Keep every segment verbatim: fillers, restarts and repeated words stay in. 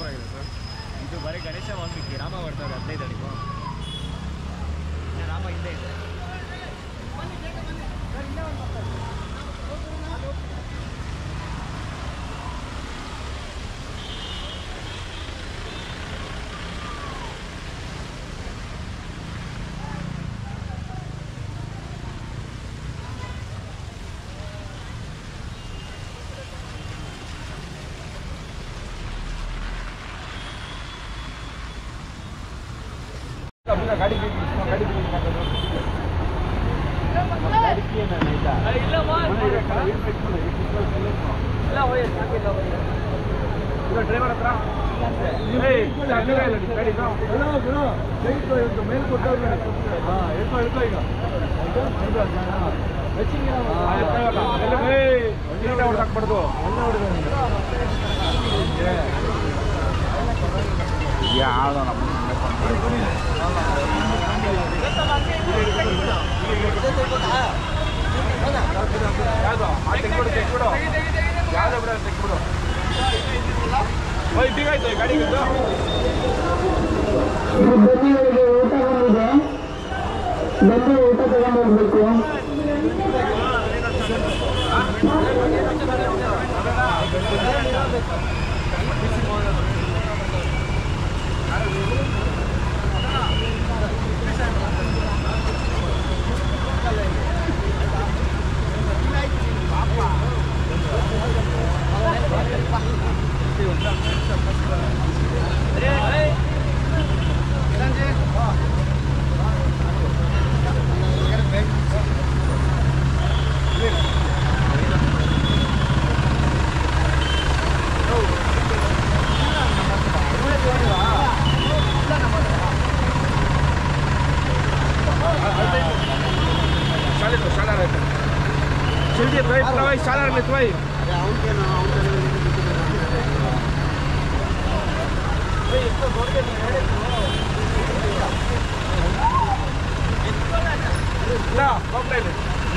Super ಆಗಿದೆ sir. ಇದು ಬರೀ ಗಣೇಶ ವಾಲ್ಮೀಕಿ ರಾಮ ಬರ್ತಾರೆ ಹದಿನೈದು ಅಡಿಗೂ ರಾಮ ಇಲ್ಲೇ ಇದೆ. गाड़ी गाड़ी ड्राइवर हत्र मेल को ಹಾಕ್ಬಾರ್ದು ಯಾವ್ದು ಯಾವ್ದು ತೆಗ್ಬಿಡು ತೆಗ್ಬಿಡು ಯಾವ್ದು ಬಿಡ ತೆಗ್ಬಿಡು ಈಗಾಯ್ತು ಗಾಡಿಗೆ ಊಟ ಬಂದಿದೆ ಬಂದು ಊಟ ತಗೊಂಡ್ಬರ್ಬೇಕು. जल्दी भाई भाई सारा में भाई ಅವನಿಗೆ ना कंप्लेंट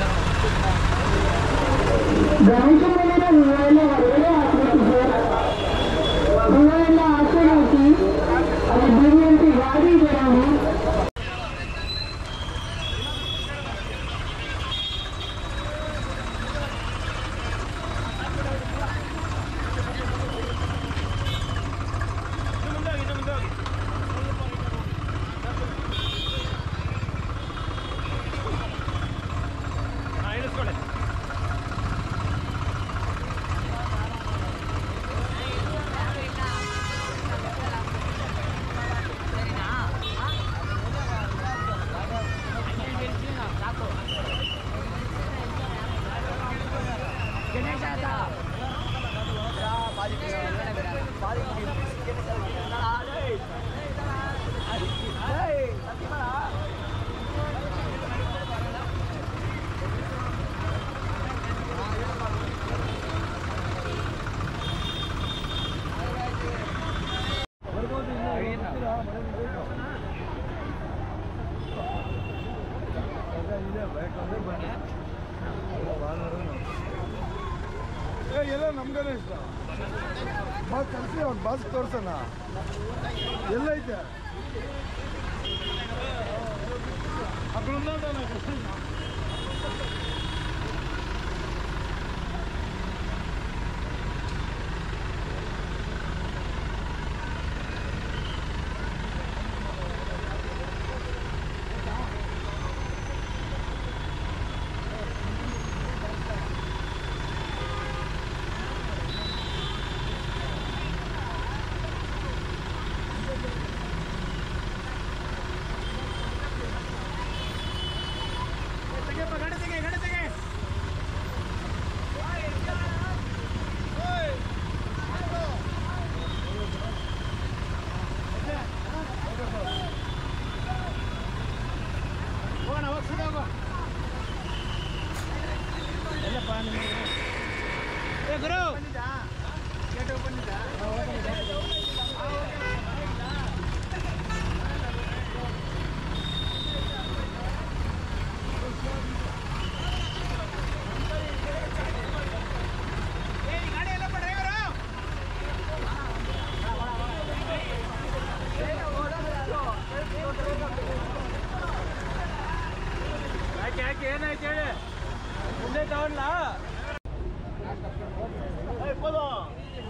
ಗಣೇಶ ಮನೆಯ ಹೂವೆಲ್ಲ ಹೊರಗಡೆ ಹಾಕಬೇಕಿದೆ. ಹೂವೆಲ್ಲ ಆಚೆ ಹಾಕಿ ಅಲ್ಲಿ ಬಿರಿಯಂತೆ ಗಾಡಿ ಇದೆ ನಾವು ಎಲ್ಲ ನಮ್ಗನೇ ಇಷ್ಟ ಬಾ ಕಳಿಸಿ ಅವ್ನು ಬಸ್ ತೋರ್ಸೋಣ ಎಲ್ಲೈತೆ ಗಣೇಶ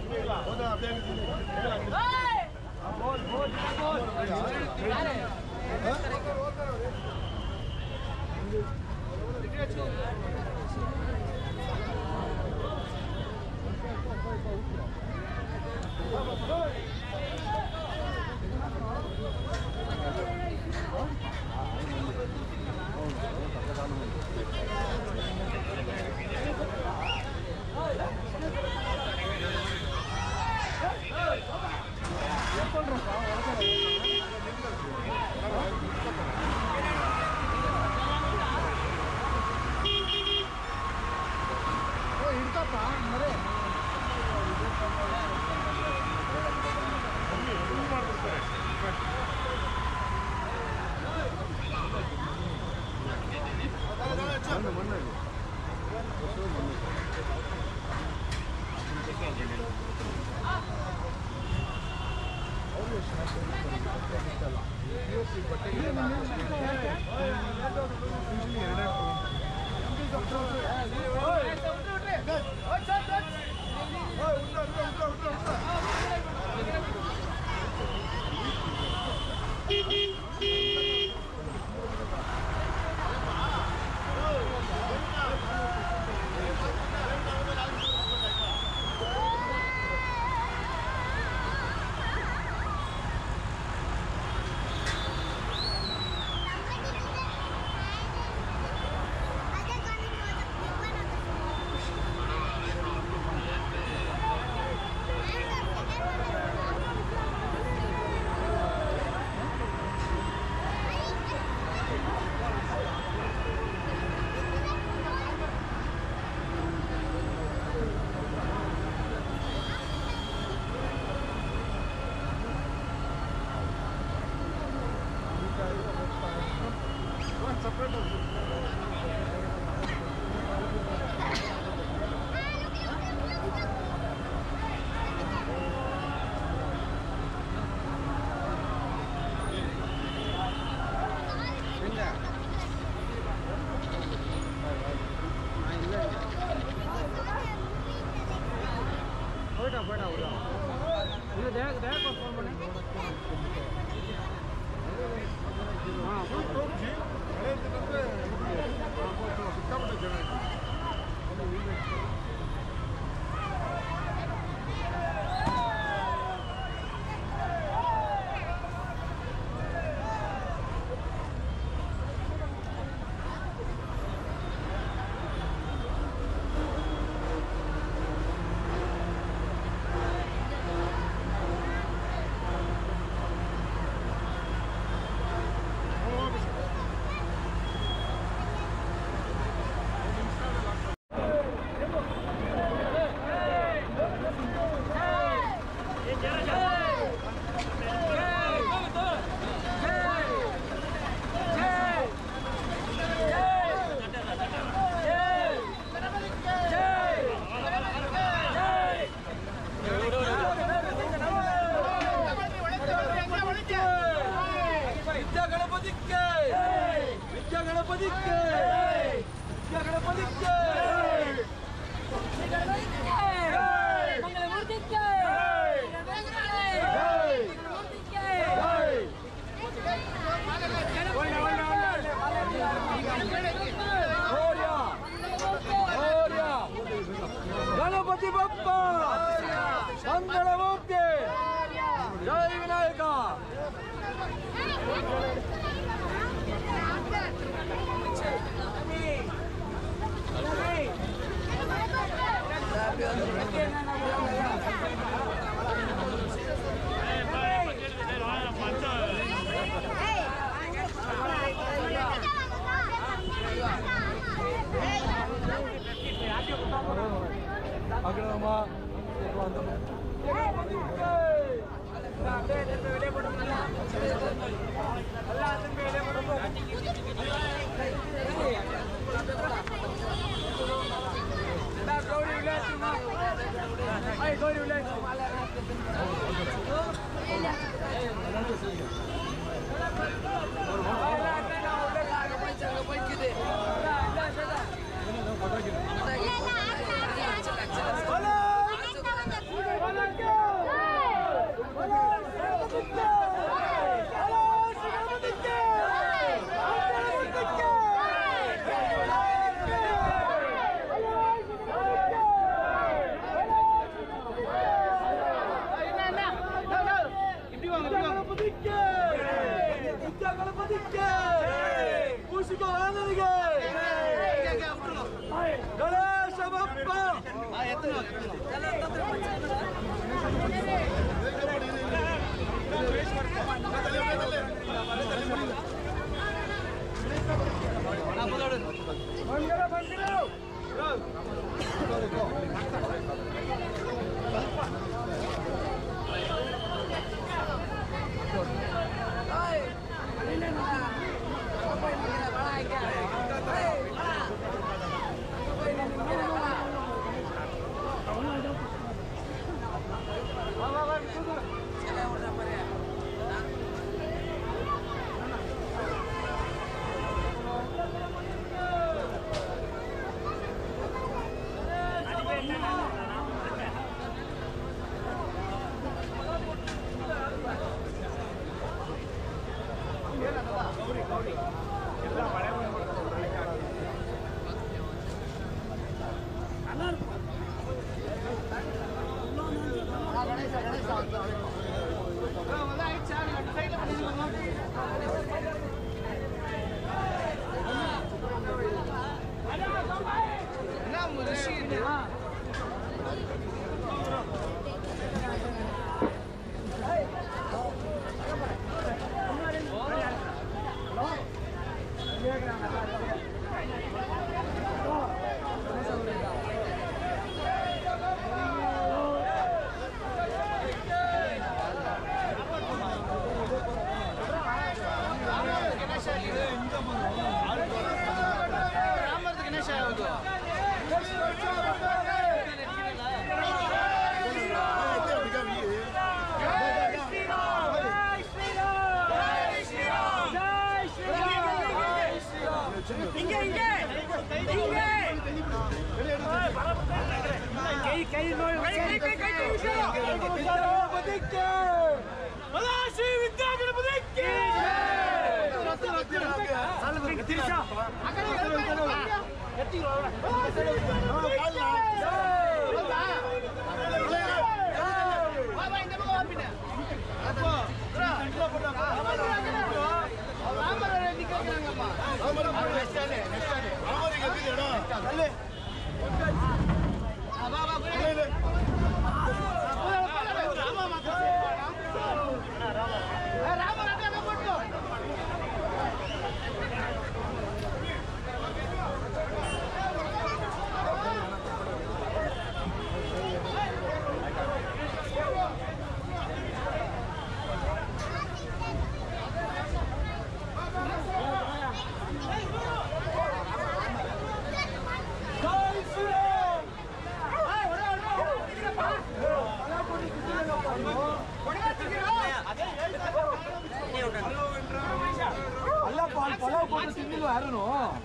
ಗಣಪತಿ ಬಪ್ಪ ಮಂಗಳಮೂರ್ತಿ ಜೈ ವಿನಾಯಕ. ಗೌರಿ ಎಲ್ಲ ಮಳೆ ಗಣೇಶ ಗಣೇಶ ರಾಮರ್ದ ಗಣೇಶ ಯಾವುದು ಹಿಂಗೆ ಹಿಂಗೆ ಹಿಂಗೆ ಕೈ ಕೈ ನೋಡಿ ಕೈ ಕೈ ಕೈ ಬದುಕೆ ಶ್ರೀ ವಿದ್ಯಾಗಣಪತಿಗೆ ಅಲ್ಲ ಪಲಾವ್ ಕೊಟ್ಟು ತಿನ್ನಿಲ್ಲ ಯಾರು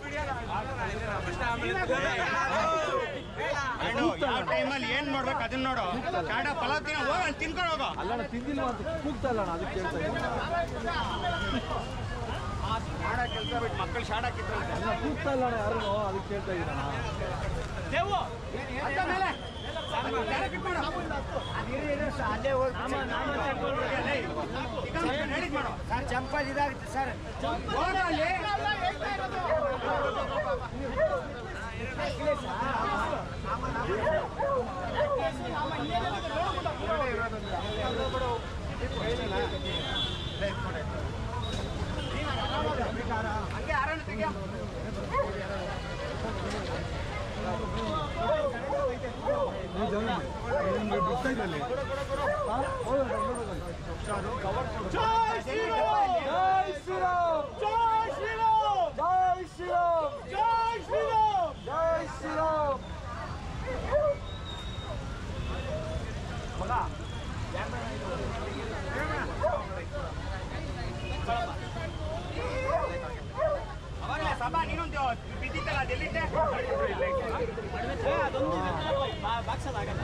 ಯಾವ ಟೈಮಲ್ಲಿ ಏನ್ ಮಾಡ್ಬೇಕು ಅದನ್ನ ನೋಡು ಕಾಡ ಪಲಾವ್ ತಿನ್ನ ಹೋಗ ತಿನ್ಕೊಂಡು ಹೋಗೋ ಅಲ್ಲ ತಿಂದಿಲ್ಲ ಅಂತ ಕೂಗ್ತಾ ಇಲ್ಲ ಅದಕ್ಕೆ ಕೇಳ್ತಾ ಇದ್ದೀನಿ ಕೆಲಸ ಬಿಟ್ಟು ಮಕ್ಕಳು ಶಾಡ್ ಹಾಕಿದ್ರು ಅಲ್ಲ ಕೂಗ್ತಾ ಇಲ್ಲ ಯಾರು ಅದಕ್ಕೆ ಕೇಳ್ತಾ ಇದ್ದೀನ ಸರ್ ಚಂಪಲ್ ಇದಾಗುತ್ತೆ ಸರ್ ಹಂಗೆ ಆರಣ ತೆಗಿಯ ಜೈ ಶ್ರೀರಾಮ್ ಜೈ ಶ್ರೀರಾಮ್ ಜೈ ಶ್ರೀರಾಮ್ ಜೈ ಶ್ರೀರಾಮ್ ಜೈ ಶ್ರೀರಾಮ್ ಜೈ ಶ್ರೀರಾಮ್ ಅವಾಗಲೇ ಸಭಾ ನೀನೊಂದು ಬಿದ್ದಿತ್ತಲ್ಲ ಅದೆಲ್ಲಿಟ್ಟೆ ಅದೊಂದು ಬಾಕ್ಸದಾಗಲ್ಲ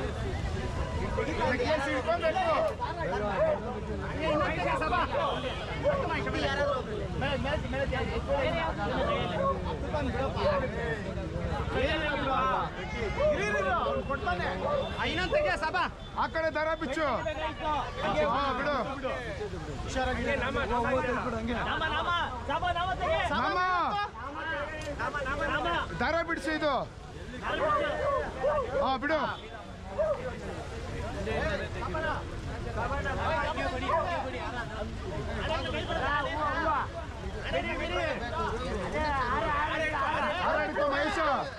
ಇನ್ನೊಂದು ಸಭಾ ಆ ಕಡೆ ದಾರ ಬಿಚ್ಚು ಬಿಡು ಹುಷಾರಾಗಿ ದಾರ ಬಿಡಿಸಿ ಇದು ಹಾ ಬಿಡು ಮಹೇಶ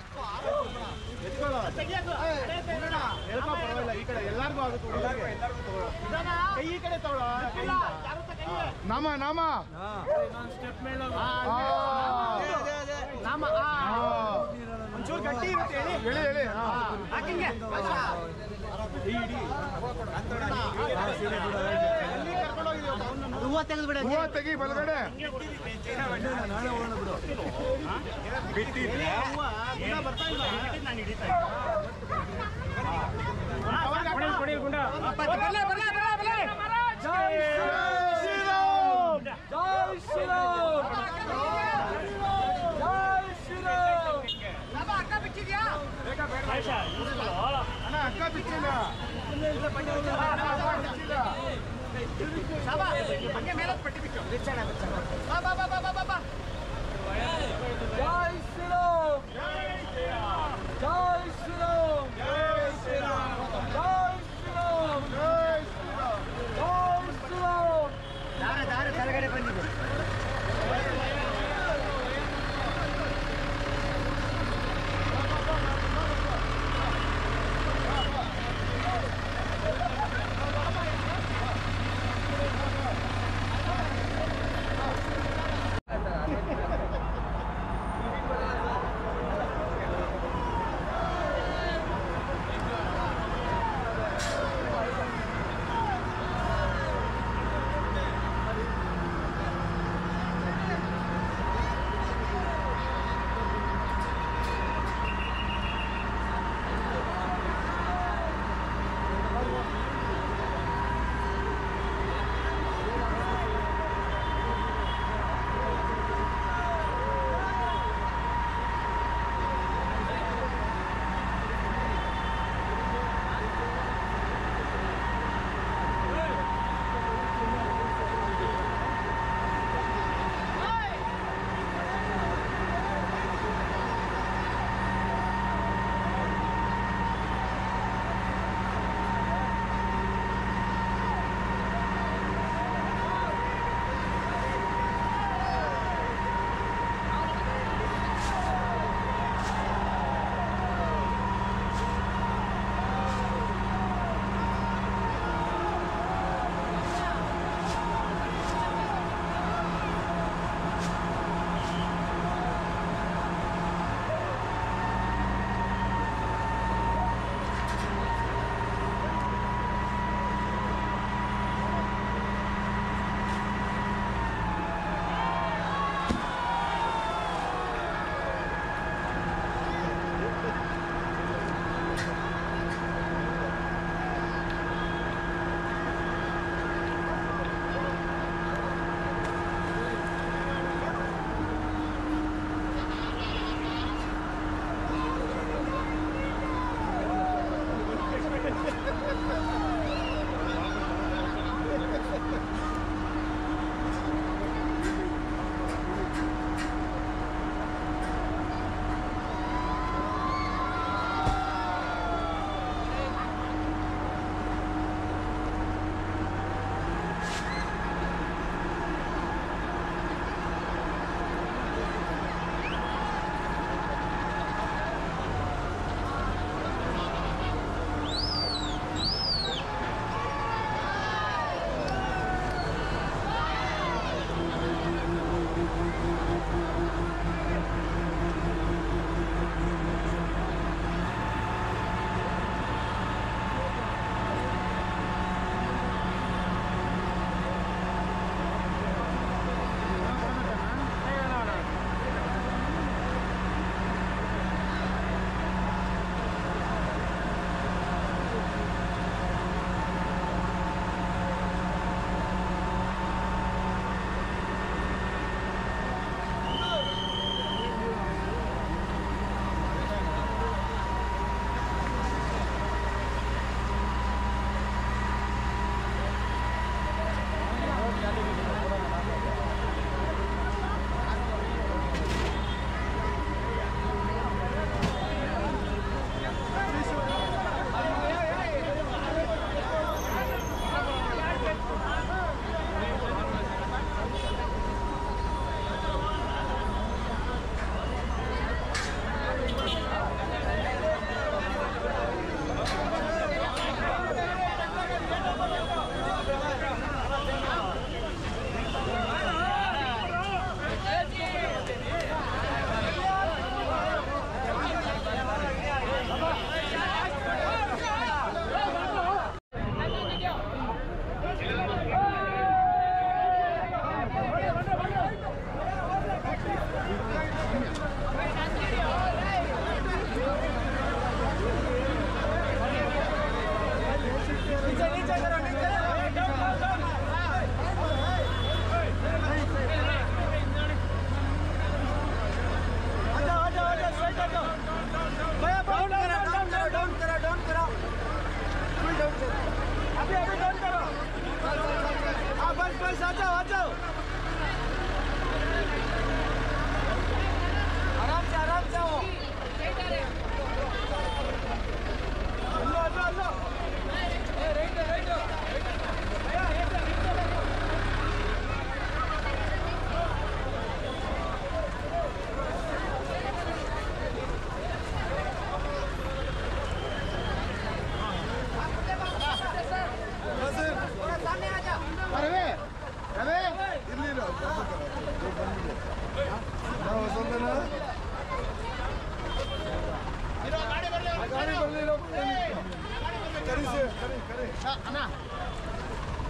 ಈ ಕಡೆ ಎಲ್ಲಾರ್ಗು ಆಗುತ್ತೆ ಈ ಕಡೆ ತಗೊಳ್ಳೋ ನಾಮ ನಾಮ ಒಂಚೂರು ಗಟ್ಟಿ ಇರುತ್ತೆ ಹೇಳಿ ಹೇಳಿ ಹಾಕಿಂಗೆ ಹೂವ ತೆಗೆದು ಬಿಡ ಹೂವ ತೆಗಿ ಬಲಗಡೆ ಜೈ ಶ್ರೀರಾಮ್ ಜೈ ಶ್ರೀರಾಮ್ ಅಣ್ಣ ಅಕ್ಕ ಬಿಚ್ಚಿಲ್ಲ ಹಂಗೆ ಮೇಲೆ ಪಟ್ಟಿ ಬಿಚ್ಚು ಬಿಚ್ಚಣ ಬಿಚ್ಚಣ ಬಾ ಬಾ ಬಾ ಬಾ ಬಾ ಬಾ ಜೈ ಶ್ರೀರಾಮ್ ಜೈ ಶ್ರೀರಾಮ್ ಜೈ ಶ್ರೀರಾಮ್ ಜೈ ಶ್ರೀರಾಮ್ ಜೈ ಶ್ರೀರಾಮ್ ಜೈ ಶ್ರೀರಾಮ್ ದಾರ ದಾರ ಕೆಳಗಡೆ ಬಂದಿದೆ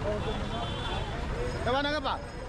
ಯಾವಾಗಪ್ಪ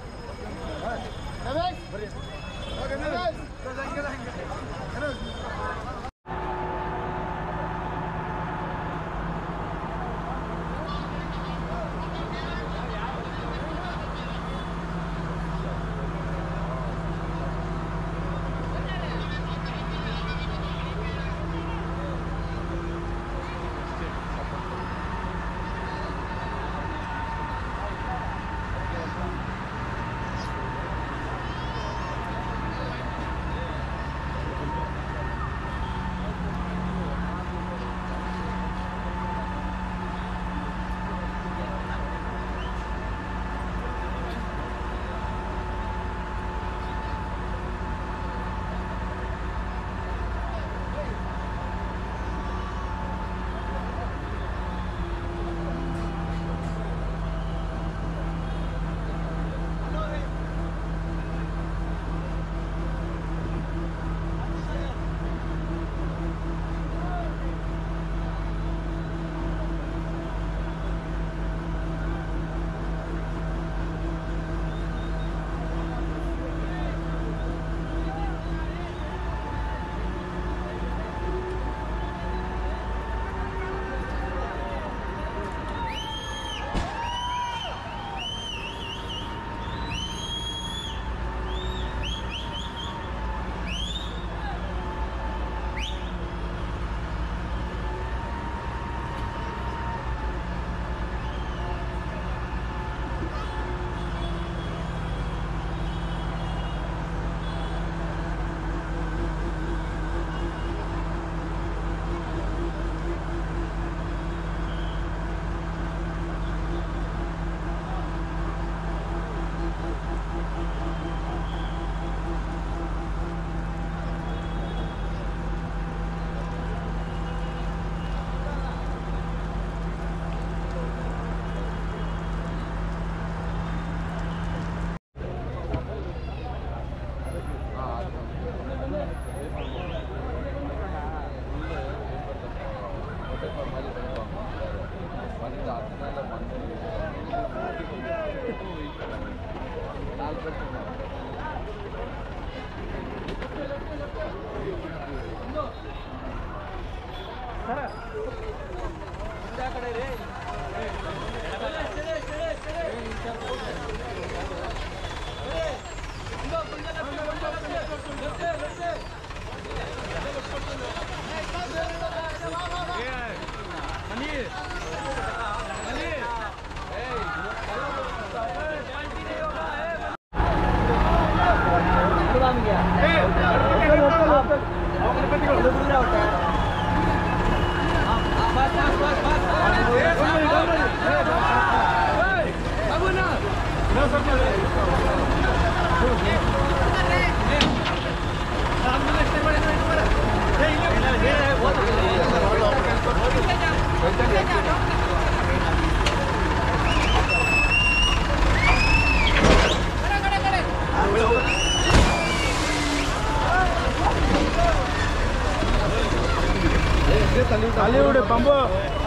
தள்ளிவிடு பம்பு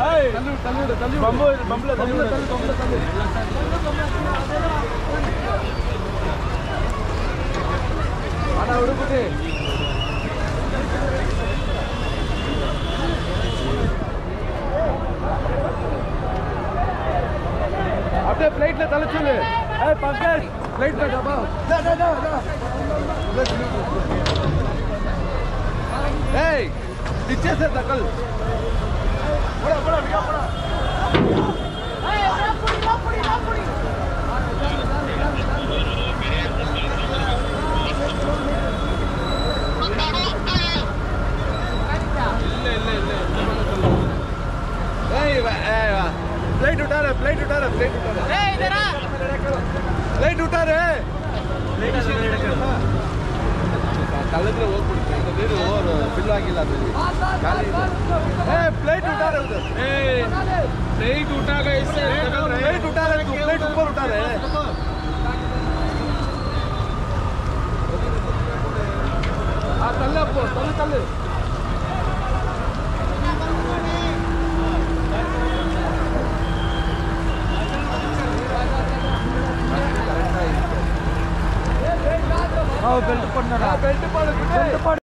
பம்பு பம்புல தள்ளிவிடு பம்புல தள்ளி ஆனா விடுபட்டு அப்படியே பிளைட்ல தள்ளிச்சுடு ஏய் பங்கர் பிளைட் पे दबा जा जा जा ஏய் नीचे से धकल बड़ा बड़ा भैया बड़ा ए बड़ा पुड़ी ना पुड़ी ना पुड़ी இல்ல இல்ல இல்ல ஏய் ஏய் प्लेट उठा रहे प्लेट उठा रहे प्लेट उठा रहे ए इधर आ प्लेट उठा रहे प्लेट से रेड कर कलद्रे ಹೋಗ್ಬಿಡ್ತು ಇದು ನೀರು ಓವರ್ ಫಿಲ್ ಆಗಿಲ್ಲ ಅದು ಖಾಲಿ ए प्लेट उठा रहे उधर ए प्लेट उठा गए इससे प्लेट उठा रहे तू प्लेट ऊपर उठा रहे हां तल्ले आपको तल्ले तल्ले ಬೆಲ್ಟ್ ಪಾಡು